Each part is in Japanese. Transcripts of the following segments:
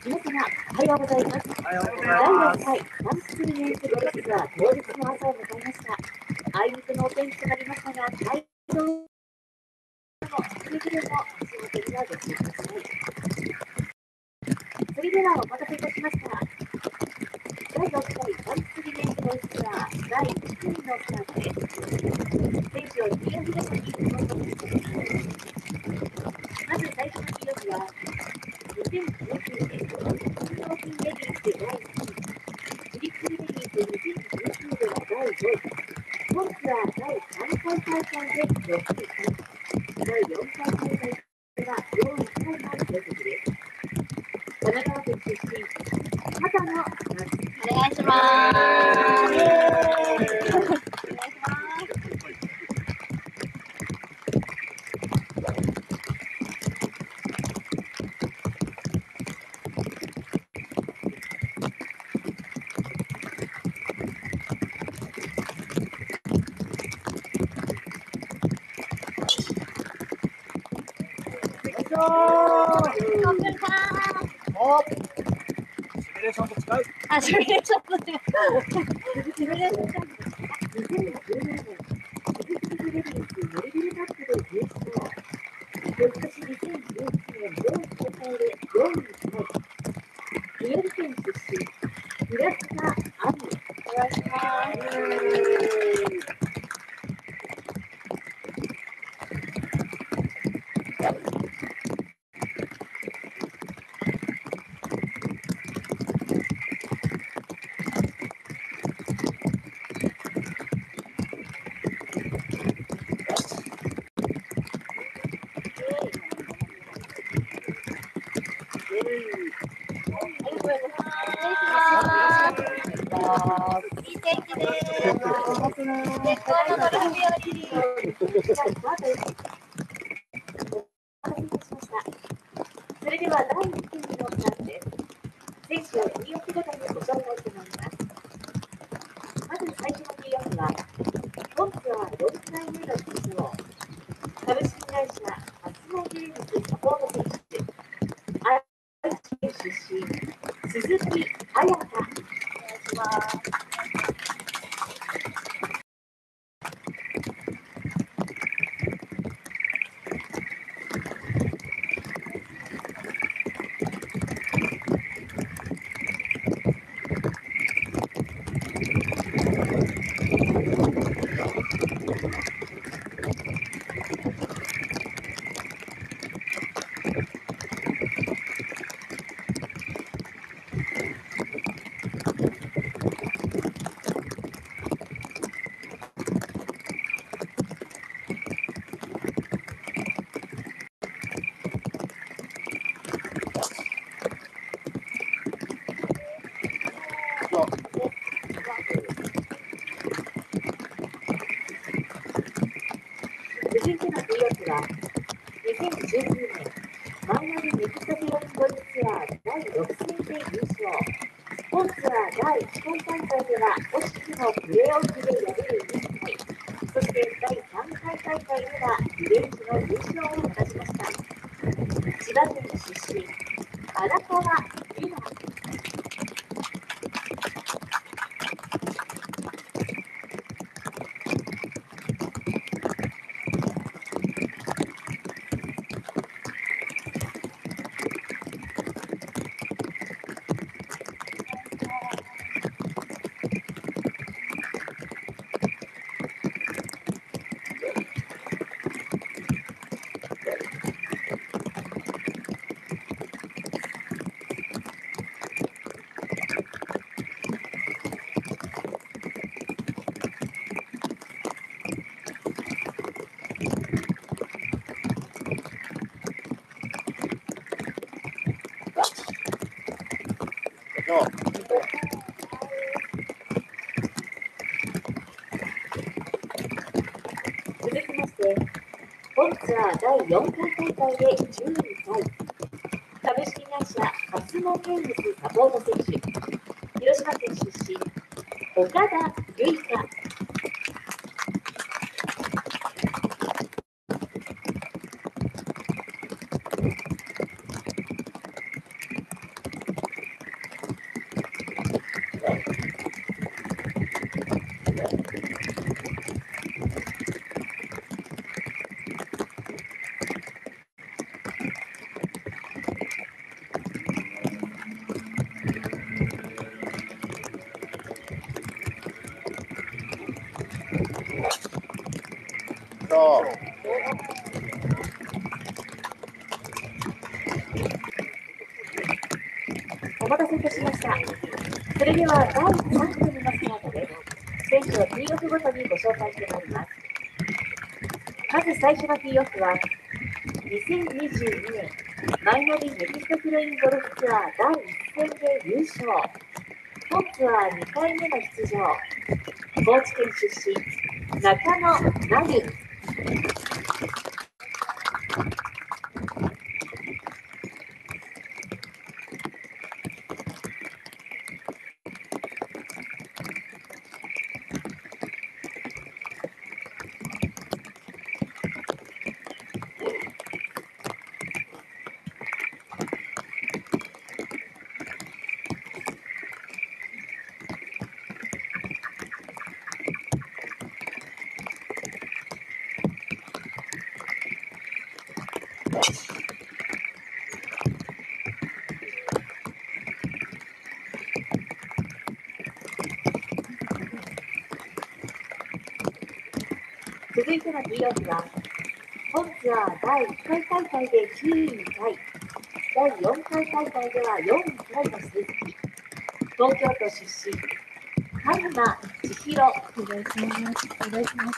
皆様、おはようございます。第6回マンスリーエンスゴルフツアー当日の朝を迎えました。あいにくのお天気となりましたが、街道のくれぐれも足元にはご注意ください。それではお待たせいたしました。第6回マンスリーエンスゴルフツアー第1組のスタートです。選手を2秒ほどにご登録してください。まず最初の記録は2019年スノーキンレディース第2位、フリップレディース2019では第5位、本ツアー第3回大会で6位タイ、第4回大会では4位タイの成績です。神奈川県出身、畑野お願いします。お願いします。 シミュレーションと近い。 あ、シミュレーションと違う。シミュレーション。 2017年、鈴木レディースメルビルカップで優勝。翌年2011年同大会で4位タイ。宮城県出身、平塚亜美。 お願いします。いい天気です。絶好のゴルフ日和。 それでは第1組のスタートです。選手をティーオフごとにご紹介してまいります。まず最初のティーオフは、本ツアー4回目の出場、株式会社初のゲームズサポート選手、愛知県出身、鈴木彩香。 お願いします。 続いてのティーオフは、2019年マイアミメキシコゴルフツアー第6戦で優勝。本ツアー第1回大会では惜しくもプレーオフで敗れ2位。そして第3回大会ではリベンジの優勝を果たしました。千葉県出身、荒川優奈。続きまして、本ツアー第4回大会で10位タイ、株式会社初のゲームズサポート選手、広島県出身、岡田結香。 ょう。 お待たせいたしました。それでは第3組のスタートです。選手をティーオフごとにご紹介してまいります。まず最初のティーオフは、2022年マイナビメキシコフロインゴルフツアー第1戦で優勝。本ツアー2回目の出場。高知県出身、中野真由。続いてのティーオフは、本ツアー第1回大会で9位タイ、第4回大会では4位タイの鈴木、東京都出身、鹿沼千尋。 お願いします。お願いします。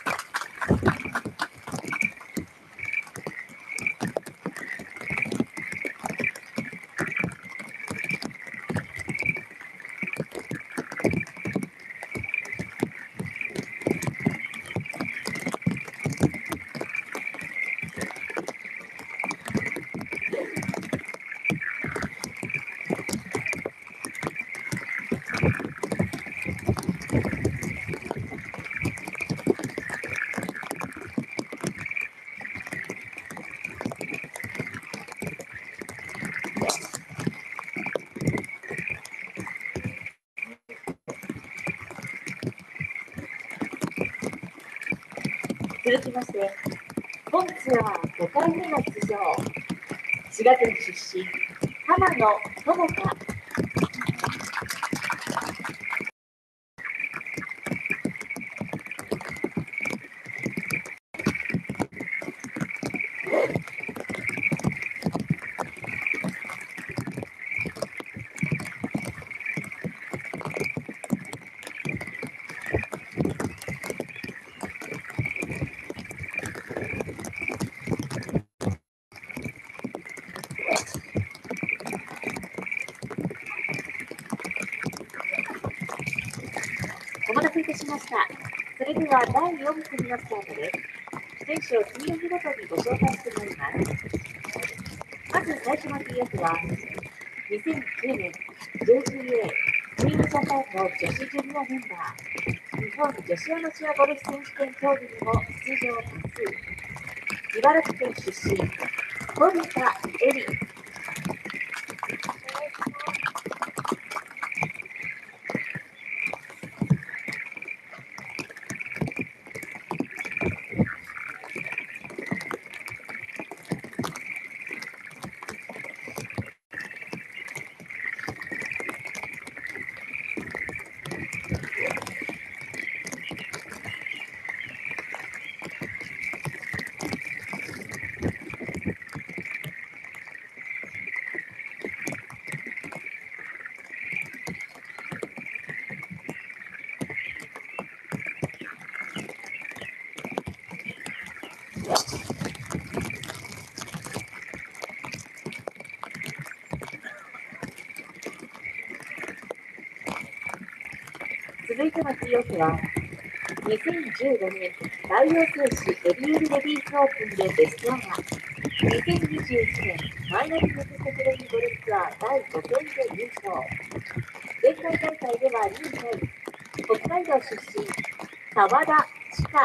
続きまして、本ツアー5回目の出場、滋賀県出身、浜野友香。お待たせいたしました。それでは第4組のスタートです。選手をティーオフごとにご紹介してまいります。まず最初のティーオフは、2009年 JGA クイーンジャパンの女子ジュニアメンバー、日本女子アマチュアゴルフ選手権競技にも出場多数、茨城県出身、森田絵里。続いてのティーオフは、2015年大王製紙エリエルレディースオープンでベストアマ、2021年マイナビメキシコプロインゴルフツアー第5戦で優勝。前回大会では2位タイ、北海道出身、澤田千佳。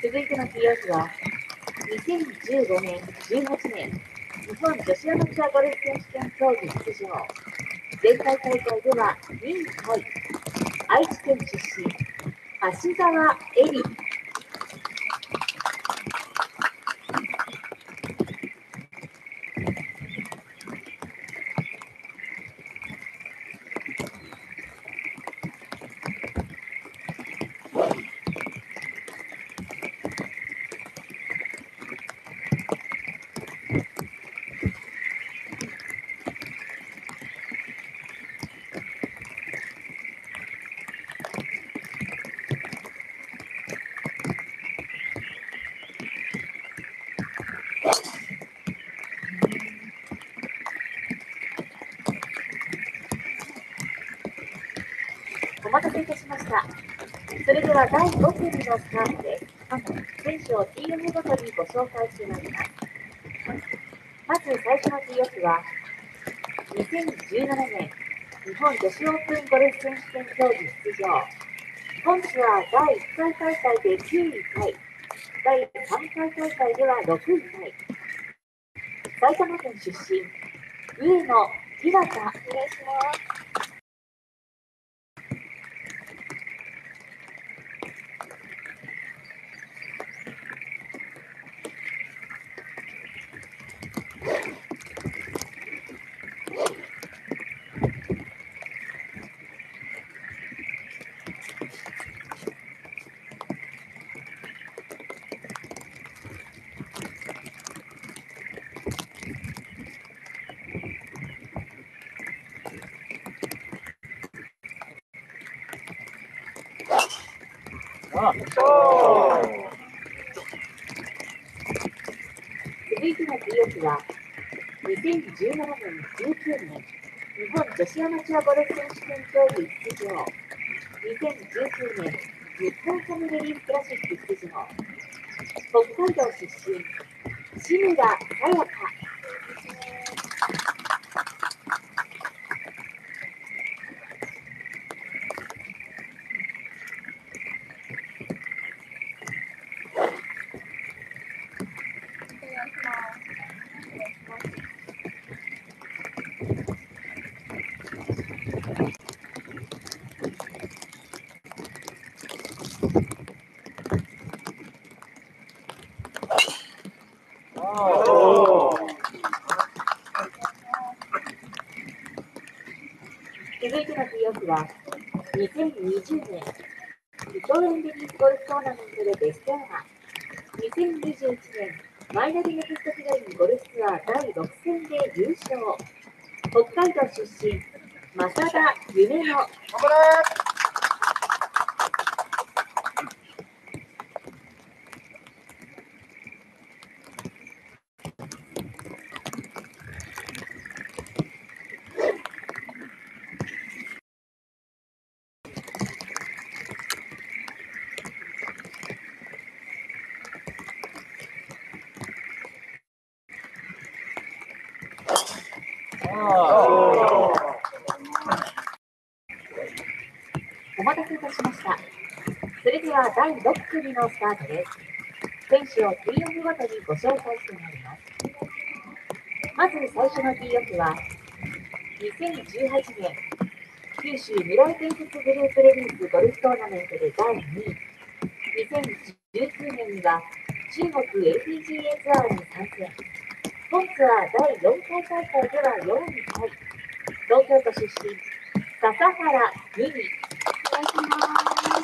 続いての TF は、2015年、18年、日本女子アマチュアゴルフ選手権競技出場。前回大会では2位タイ。愛知県出身、芦澤恵里。お待たせいたしました。それでは第5組のスタートです。選手を TF ごとにご紹介してまいります。まず最初の TF は、2017年日本女子オープンゴルフ選手権競技出場。本ツアー第1回大会で9位タイ。第3回大会では6位タイ。埼玉県出身、上野ひなた。お願いします。続いての TF は、2017年、19年、日本女子アマチュアゴルフ選手権競技出場。2019年、日本サムレディスクラシック出場。北海道出身、志村さやか。続いての TF は、2020年、伊藤園レディースゴルフトーナメントでベストアマ。2021年、マイナビネクストヒロインゴルフツアー第6戦で優勝。北海道出身、正田夢乃。お待たせいたしました。それでは第6組のスタートです。選手を TF ごとにご紹介してまいります。まず最初の TF は、2018年、九州未来伝説グループレディースゴルフトーナメントで第2位。2019年には中国 APGA ツアーに参戦。本ツアー第4回大会では4位タイ。東京都出身、笹原美美。お願いします。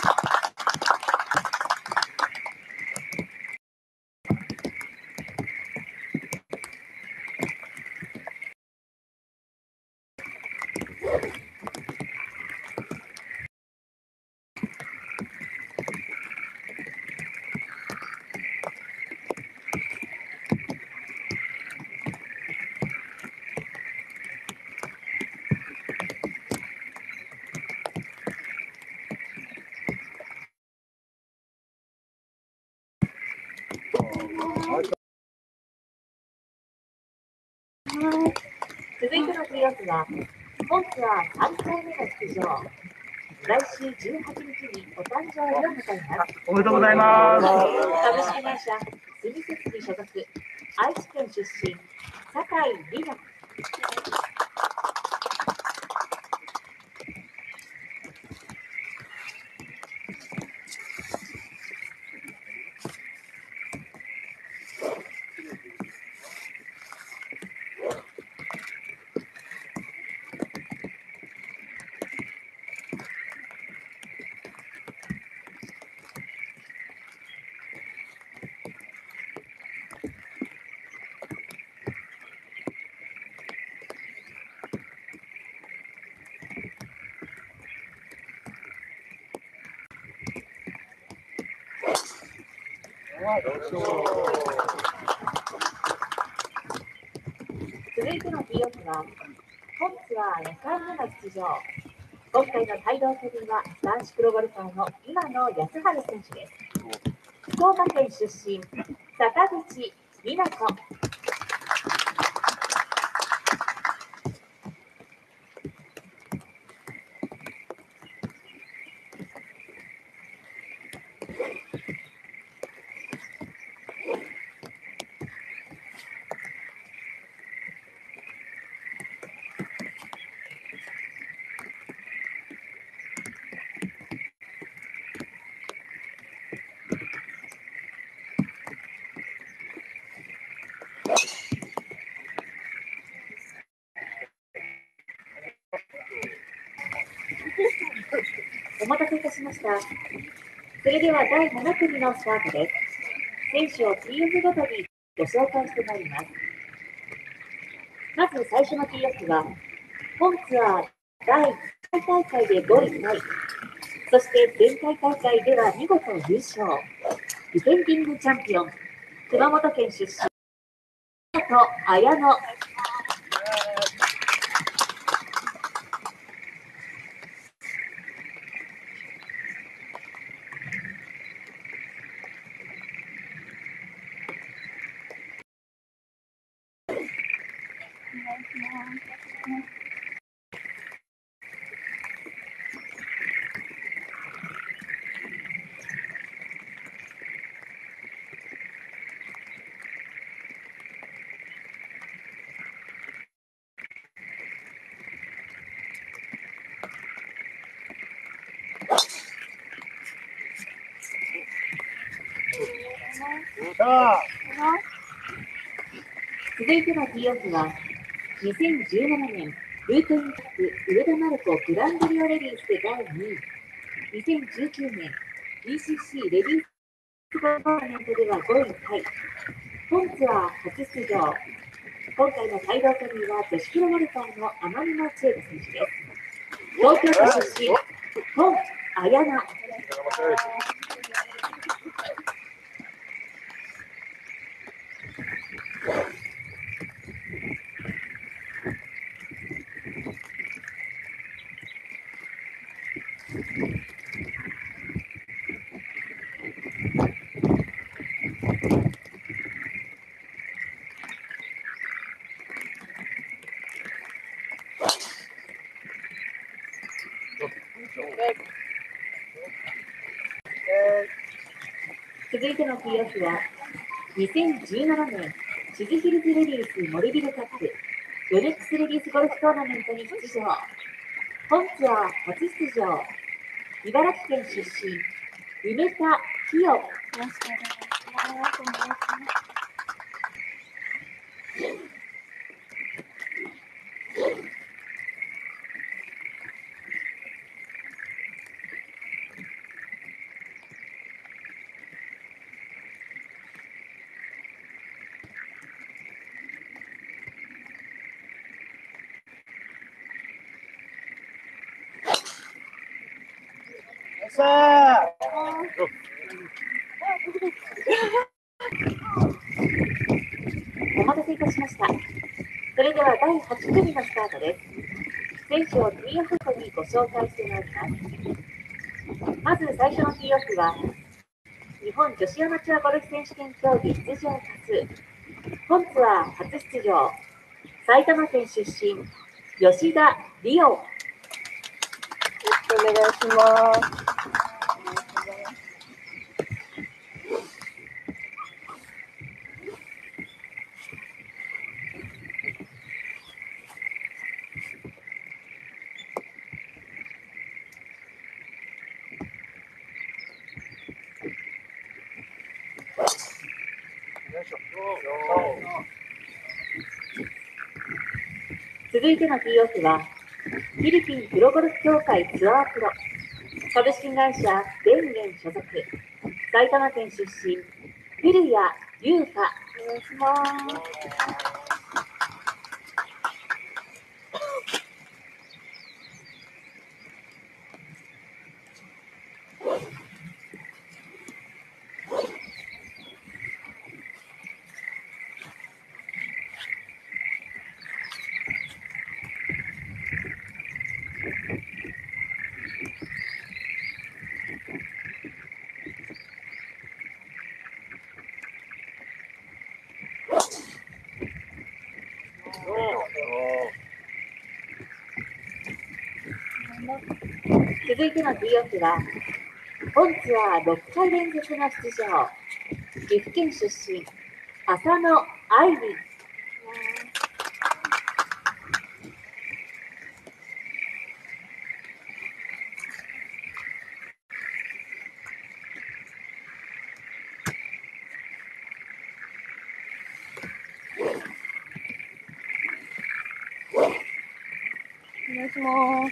続いての TF は、本ツアー3回目の出場。 来週18日にお誕生日を迎えます。 おめでとうございます。 株式会社住設備所属、愛知県出身、酒井里乃。続いての T オフは、本ツアー2回目の出場。今回の帯同競技は男子プロゴルファーの今野康晴選手です。福岡県出身、坂口美奈子。お待たせいたしました。それでは第7組のスタートです。選手を T オフごとにご紹介してまいります。まず最初の T オフは、本ツアー第1回大会で5位タイ、そして前回大会では見事優勝、ディフェンディングチャンピオン、熊本県出身、綾乃。続いての T オフは、2017年ルートインカップ上田丸子グランドリオレディースで第2位、2019年 BCC レディースゴルフトーナメントでは5位タイ、本ツアー初出場。今回の帯同競技は女子プロゴルファーの天沼千恵子選手です。東京都出身、本綾乃。続いての T オフは、2017年シズヒルズレディースモルビルカップヨネックスレディースゴルフトーナメントに出場。本ツアー初出場。茨城県出身、梅田清。よろしくお願いします。お待たせいたしました。それでは第8組のスタートです。選手を T オフごとにご紹介してまいります。まず最初の T オフは、日本女子アマチュアゴルフ選手権競技出場多数、本ツアー初出場、埼玉県出身、吉田理央。 お願いします。 続いての TOF は、フィリピンプロゴルフ協会ツアープロ、株式会社電源所属、埼玉県出身、古谷優香。 お願いします。 続いての TOF は、本ツアー6回連続の出場、岐阜県出身、浅野愛理。 お願いします。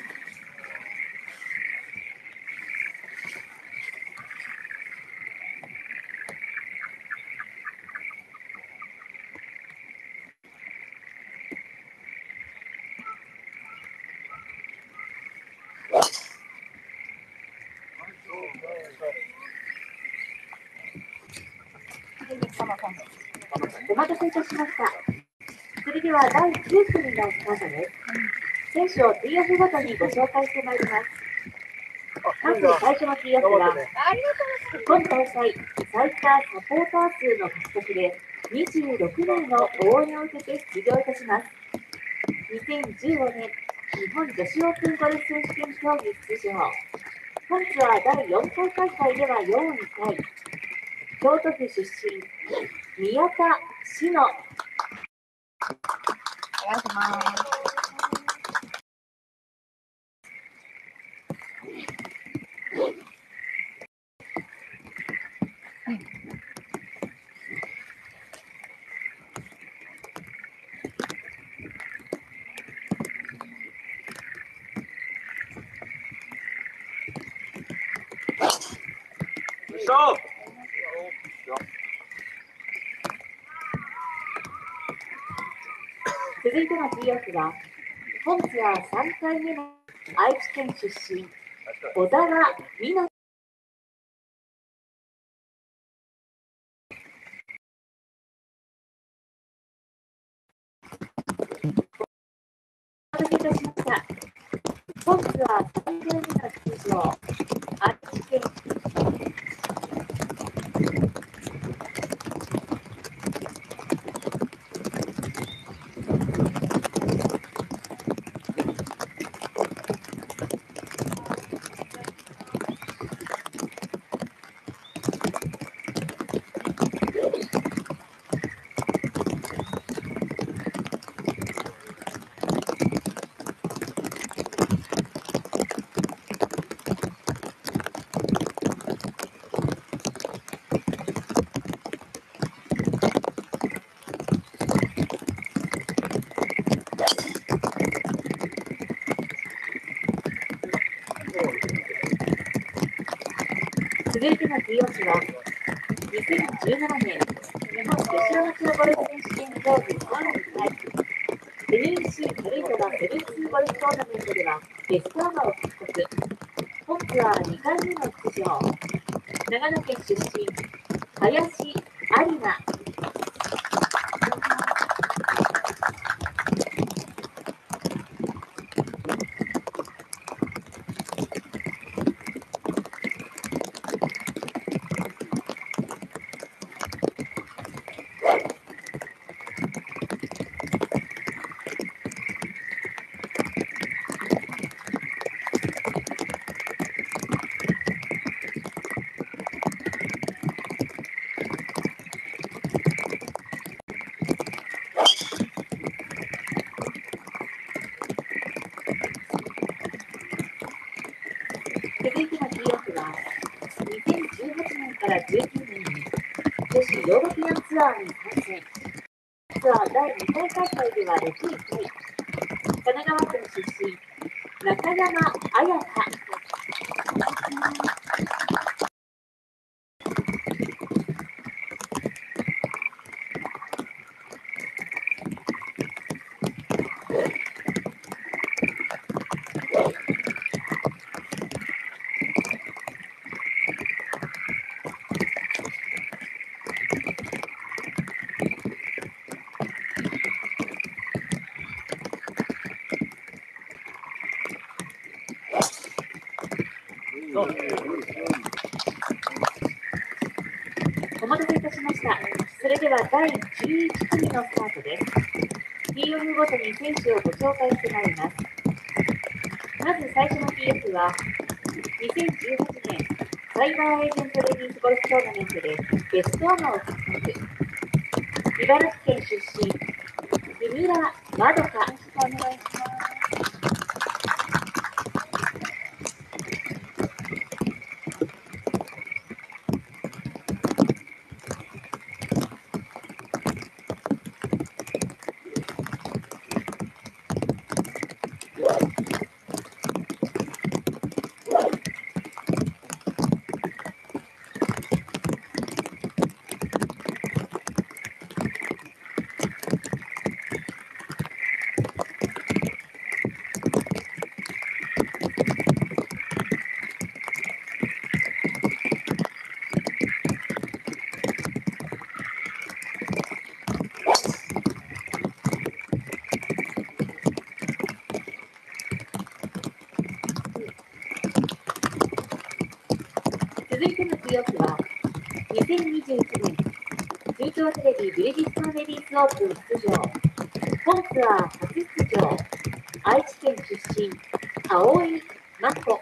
お待たせいたしました。それでは第9組のスタートです。選手を TOF ごとにご紹介してまいります。まず最初の TOF は、今大会最多サポーター数の獲得で26名の応援を受けて出場いたします。2015年日本女子オープンゴルフ選手権競技出場。本ツアー第4回大会では4位タイ。京都府出身、宮田志乃。 お願いします。 続いての TOF は、本ツアー3回目の愛知県出身、小沢美乃。お待たせいたしました。本ツアー3回目の出場、愛知県。続いての TOF は、2017年日本女子アマチュアゴルフ選手権競技3位タイ。NEC 軽井沢セブンツーゴルフトーナメントではベストアマを獲得。本ツアー2回目の出場。長野県出身、林有奈。 から19年に女子ヨーロピアンツアーに参戦。ツアー第2回大会では6位タイ。神奈川県出身、中山彩香。お待たせいたしました。それでは第11組のスタートです。TF ごとに選手をご紹介してまいります。まず最初の TF は、2018年サイバーエージェントレディースゴルフトーナメントでベストアマを獲得。茨城県出身、木村まどか。お願いします。続いての記憶は、2021年、中京テレビブリヂストンレディースオープン出場、本ツアー初出場、愛知県出身、青井真子。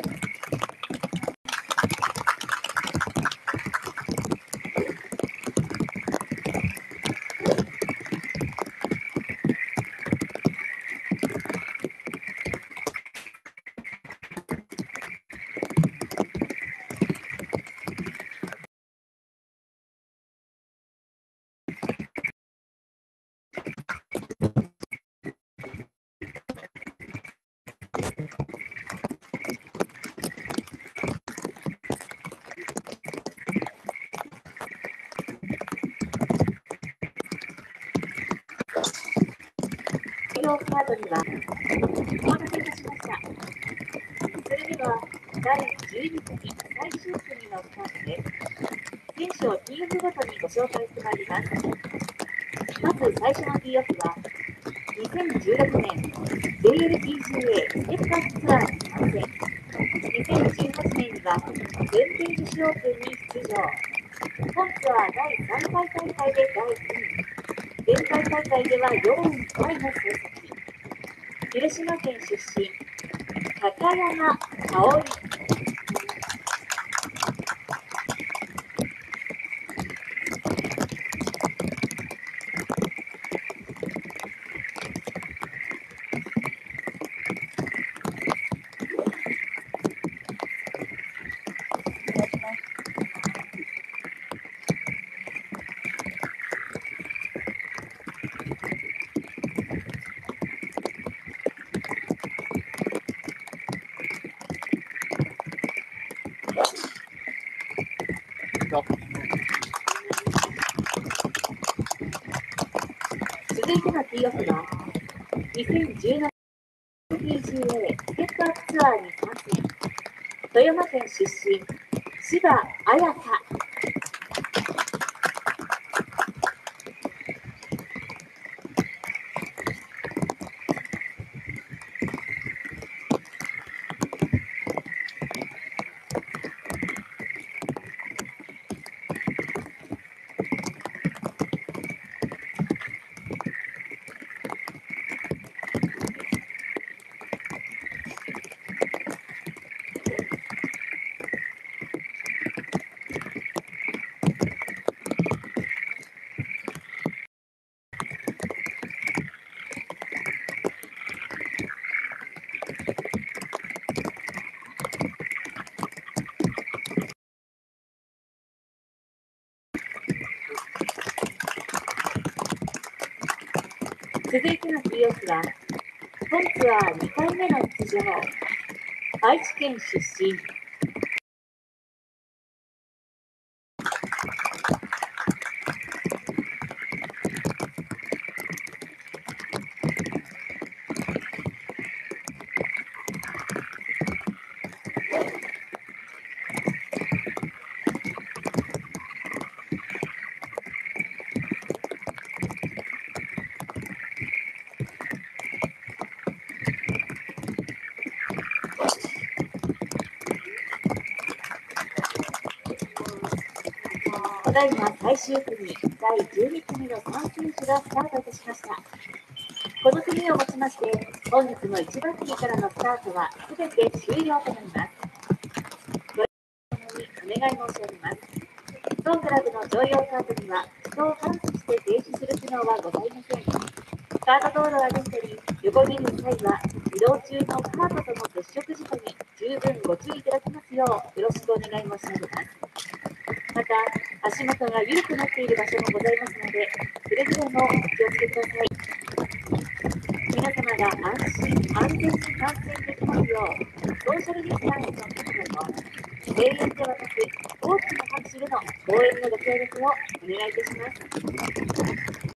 スタートにはお待たせいたしました。それでは第12組最終組のスタートです。選手をチームごとにご紹介してまいります。まず最初のティーオフは2016年 JLPGA ステップアップツアーに参戦。2018年には全米女子オープンに出場。本ツアー第3回大会で第2位。前回大会では4位タイの成績。広島県出身、高山香織。続いてのティーオフは2017 PGA ステップアップツアーに参戦。富山県出身、柴彩香。 続いてのフリーオフは、本ツアー2回目の出場、愛知県出身、ただいま最終組第12組の3選手がスタートいたしました。この組をもちまして、本日の1番組からのスタートはすべて終了となります。ご覧のようにお願い申し上げます。当クラブの乗用カートには人を反射して停止する機能はございません。カート道路を歩いたり横切る際は移動中のカートとの接触事故に十分ご注意いただきますようよろしくお願い申し上げます。また足元が緩くなっている場所もございますのでくれぐれもお気をつけください。皆様が安心安全に観戦できますようソーシャルディスタンスの確保と声援ではなく大きな拍手での応援のご協力をお願いいたします。